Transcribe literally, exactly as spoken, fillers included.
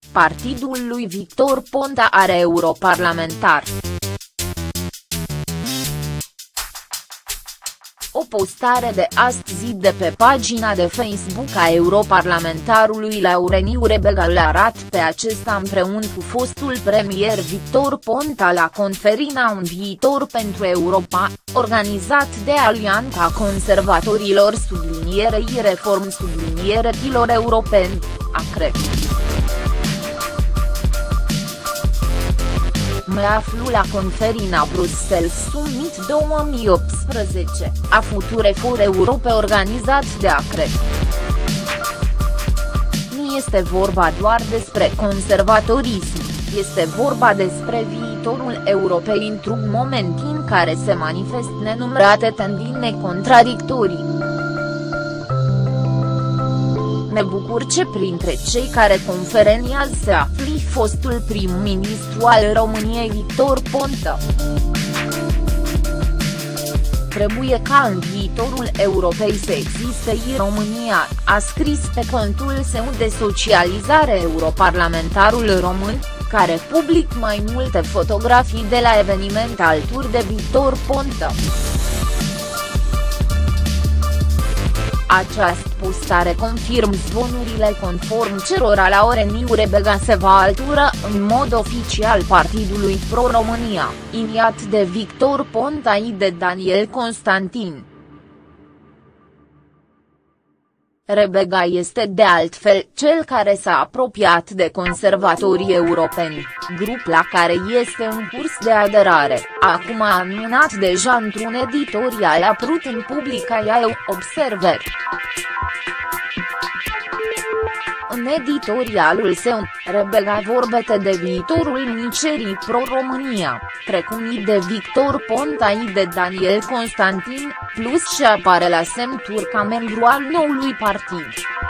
partidul lui Victor Ponta are europarlamentar. O postare de astăzi de pe pagina de Facebook a europarlamentarului Laureniu Rebega îl arată pe acesta împreună cu fostul premier Victor Ponta la conferința Un viitor pentru Europa, organizat de Alianța Conservatorilor sublinierei Reform sublinierilor europeni, A C R E. Mă aflu la conferința Bruxelles Summit două mii optsprezece, a Future for Europe organizat de A C R E. Nu este vorba doar despre conservatorism, este vorba despre viitorul Europei într-un moment în care se manifestă nenumărate tendințe contradictorii. Ne bucur ce printre cei care confereniază se află fostul prim-ministru al României Victor Ponta. Trebuie ca în viitorul Europei să existe în România, a scris pe contul său de socializare europarlamentarul român, care public mai multe fotografii de la eveniment alături de Victor Ponta. Această postare confirmă zvonurile conform cărora Laureniu Rebega se va alătura în mod oficial partidului Pro-România, iniat de Victor Ponta și de Daniel Constantin. Rebega este de altfel cel care s-a apropiat de conservatorii europeni, grup la care este în curs de aderare, acum a anunțat deja într-un editorial apărut în Publicația Observer. În editorialul său, Rebega vorbește de viitorul micerii Pro-România, precum și de Victor Ponta și de Daniel Constantin, plus și apare la semnături ca membru al noului partid.